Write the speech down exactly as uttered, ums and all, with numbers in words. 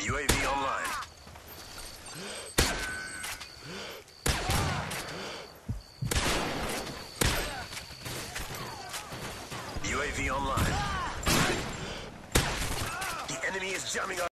U A V online. U A V online. The enemy is jamming up.